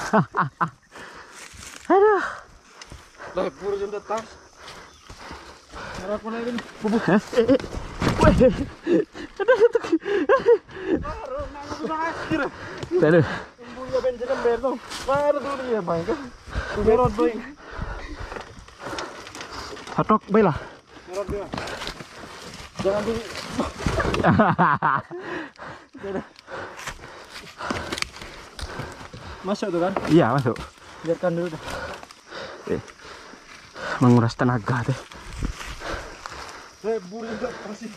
Aduh. Lebur jam tas. Harap mana ini? Bubuk. Weh. Aduh. Baru nang sudah akhir. Aduh. Tunggu bensin berdong. Baru dulu ya bang kan. Merot boy. Hatok baiklah. Merot dia. Jangan di. Masuk tuh kan? Iya masuk. Biarkan dulu dah. Menguras tenaga deh. Lebur juga masih.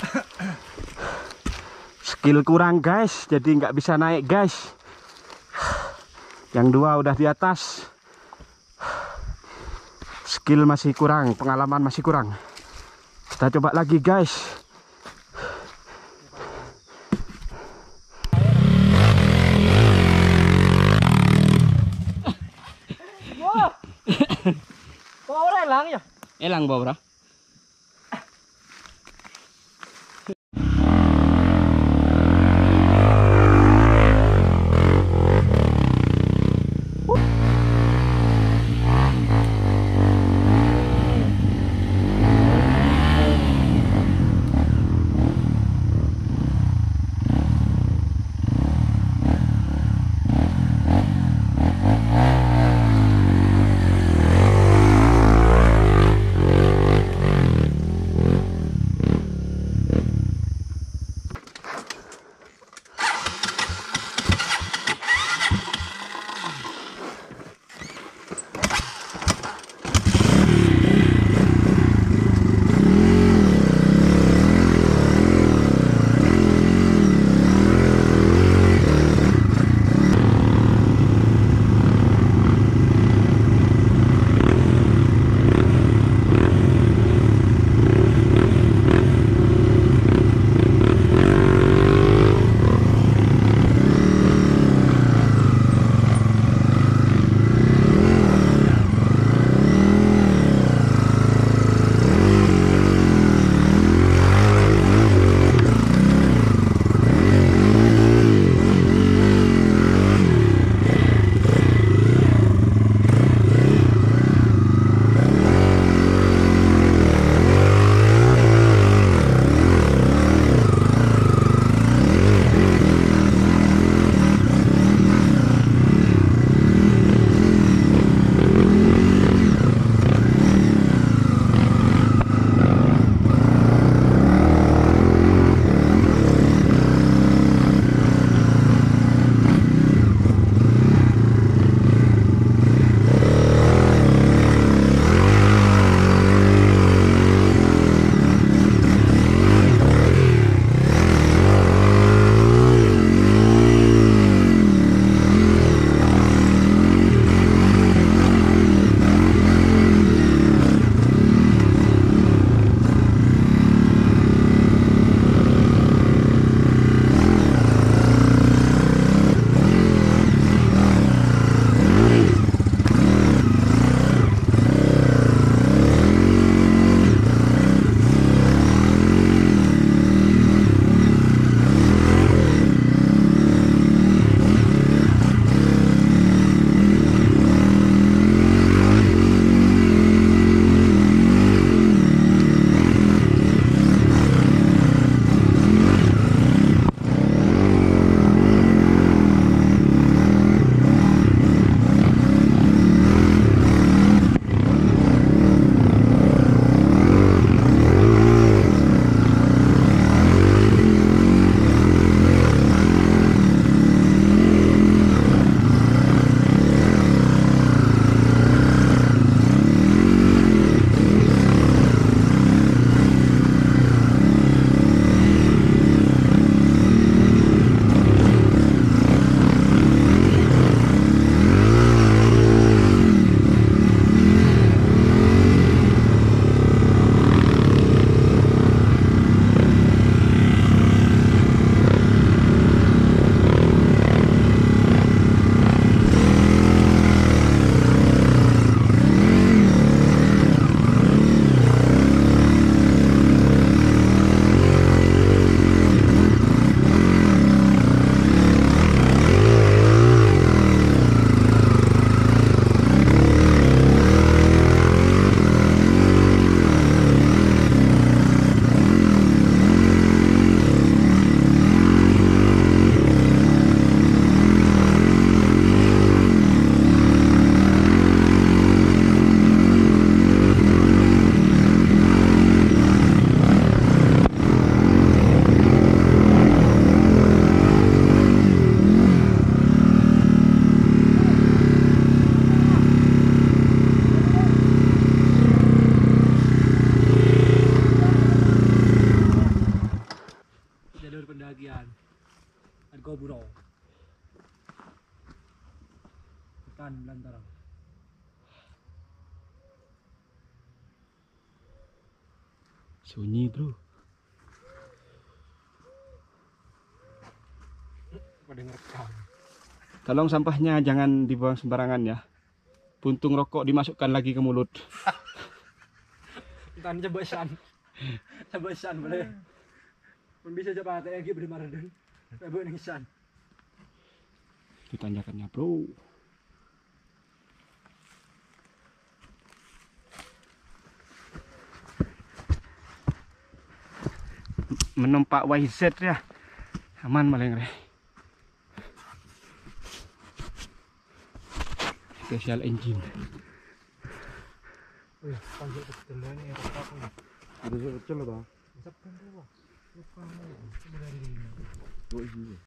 Skill kurang guys, jadi nggak bisa naik guys. Yang dua udah di atas. Skill masih kurang, pengalaman masih kurang. Kita coba lagi guys. Kok orang elang ya? Elang bro. jalur pendakian. Ada Goburo. Hutan belantara. Sunyi bro. Pada ngerekam. Tolong sampahnya jangan dibuang sembarangan ya. Puntung rokok dimasukkan lagi ke mulut. Entar coba san. Coba san boleh. Pun bisa coba lagi bermarah dan. Coba ning san. Itu tanjakannya bro. Menempak YZ ya. Aman paling re. Special engine. Wih, panjat kecil ini ya rekam ini. Ada kecil dah. Siapkan dulu. Lupa. Dari ini.